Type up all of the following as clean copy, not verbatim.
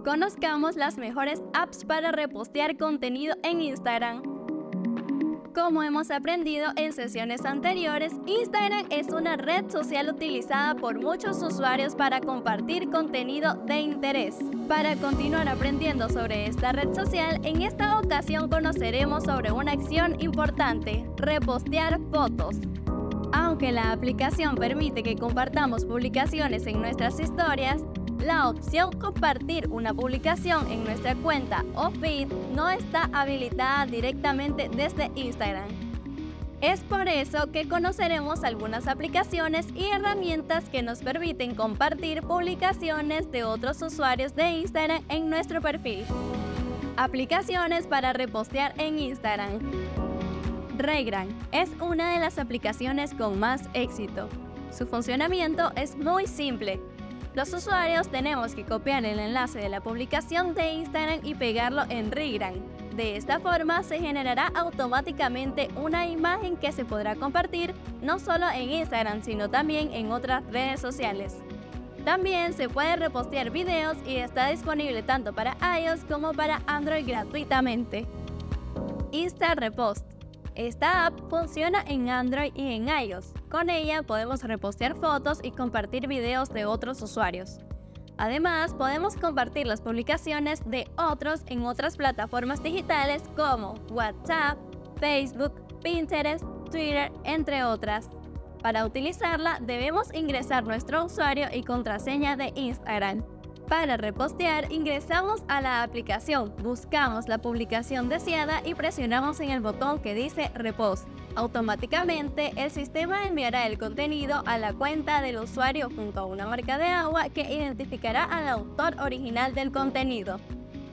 Conozcamos las mejores apps para repostear contenido en Instagram. Como hemos aprendido en sesiones anteriores, Instagram es una red social utilizada por muchos usuarios para compartir contenido de interés. Para continuar aprendiendo sobre esta red social, en esta ocasión conoceremos sobre una acción importante: repostear fotos. Aunque la aplicación permite que compartamos publicaciones en nuestras historias, la opción compartir una publicación en nuestra cuenta o feed no está habilitada directamente desde Instagram. Es por eso que conoceremos algunas aplicaciones y herramientas que nos permiten compartir publicaciones de otros usuarios de Instagram en nuestro perfil. Aplicaciones para repostear en Instagram. Regram es una de las aplicaciones con más éxito. Su funcionamiento es muy simple. Los usuarios tenemos que copiar el enlace de la publicación de Instagram y pegarlo en Regram. De esta forma se generará automáticamente una imagen que se podrá compartir no solo en Instagram, sino también en otras redes sociales. También se puede repostear videos y está disponible tanto para iOS como para Android gratuitamente. Insta Repost. Esta app funciona en Android y en iOS. Con ella podemos repostear fotos y compartir videos de otros usuarios. Además, podemos compartir las publicaciones de otros en otras plataformas digitales como WhatsApp, Facebook, Pinterest, Twitter, entre otras. Para utilizarla, debemos ingresar nuestro usuario y contraseña de Instagram. Para repostear, ingresamos a la aplicación, buscamos la publicación deseada y presionamos en el botón que dice Repost. Automáticamente, el sistema enviará el contenido a la cuenta del usuario junto a una marca de agua que identificará al autor original del contenido.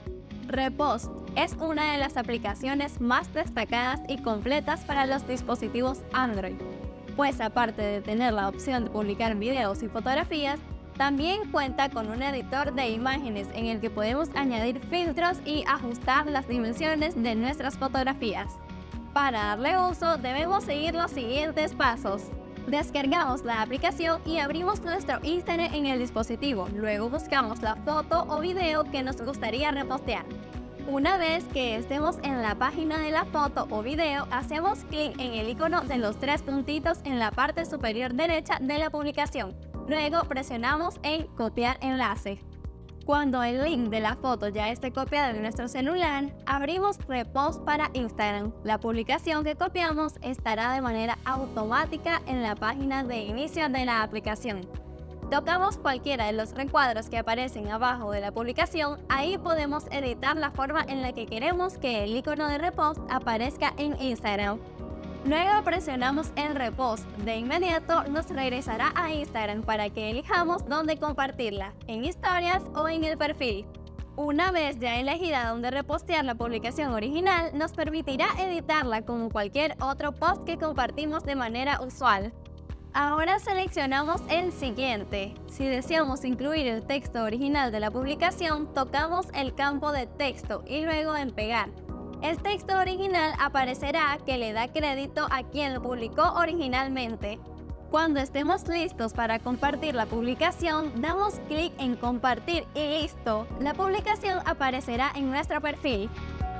Repost es una de las aplicaciones más destacadas y completas para los dispositivos Android, pues aparte de tener la opción de publicar videos y fotografías, también cuenta con un editor de imágenes en el que podemos añadir filtros y ajustar las dimensiones de nuestras fotografías. Para darle uso, debemos seguir los siguientes pasos. Descargamos la aplicación y abrimos nuestro Instagram en el dispositivo. Luego buscamos la foto o video que nos gustaría repostear. Una vez que estemos en la página de la foto o video, hacemos clic en el icono de los tres puntitos en la parte superior derecha de la publicación. Luego presionamos en copiar enlace. Cuando el link de la foto ya esté copiado en nuestro celular, abrimos Repost para Instagram. La publicación que copiamos estará de manera automática en la página de inicio de la aplicación. Tocamos cualquiera de los recuadros que aparecen abajo de la publicación, ahí podemos editar la forma en la que queremos que el icono de Repost aparezca en Instagram. Luego presionamos en Repost. De inmediato nos regresará a Instagram para que elijamos dónde compartirla, en historias o en el perfil. Una vez ya elegida dónde repostear la publicación original, nos permitirá editarla como cualquier otro post que compartimos de manera usual. Ahora seleccionamos el siguiente. Si deseamos incluir el texto original de la publicación, tocamos el campo de texto y luego en pegar. El texto original aparecerá que le da crédito a quien lo publicó originalmente. Cuando estemos listos para compartir la publicación, damos clic en compartir y listo. La publicación aparecerá en nuestro perfil.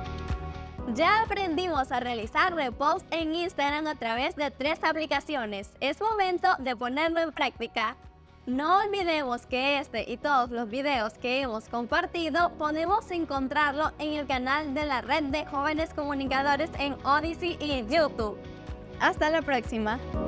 Ya aprendimos a realizar repost en Instagram a través de 3 aplicaciones. Es momento de ponerlo en práctica. No olvidemos que este y todos los videos que hemos compartido podemos encontrarlo en el canal de la Red de Jóvenes Comunicadores en Odysee y YouTube. Hasta la próxima.